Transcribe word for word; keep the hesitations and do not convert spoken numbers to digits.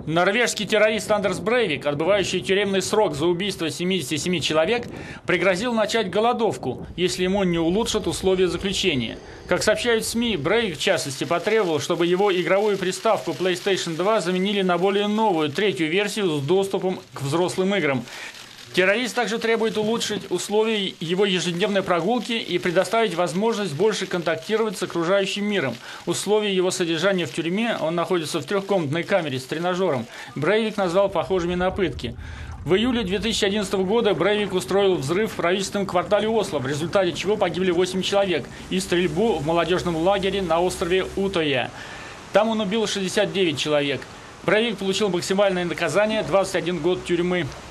Норвежский террорист Андерс Брейвик, отбывающий тюремный срок за убийство семидесяти семи человек, пригрозил начать голодовку, если ему не улучшат условия заключения. Как сообщают СМИ, Брейвик, в частности, потребовал, чтобы его игровую приставку PlayStation два заменили на более новую, третью версию с доступом к взрослым играм. Террорист также требует улучшить условия его ежедневной прогулки и предоставить возможность больше контактировать с окружающим миром. Условия его содержания в тюрьме, он находится в трехкомнатной камере с тренажером, Брейвик назвал похожими на пытки. В июле две тысячи одиннадцатого года Брейвик устроил взрыв в правительственном квартале Осло, в результате чего погибли восемь человек, и стрельбу в молодежном лагере на острове Утøя. Там он убил шестьдесят девять человек. Брейвик получил максимальное наказание – двадцать один год тюрьмы.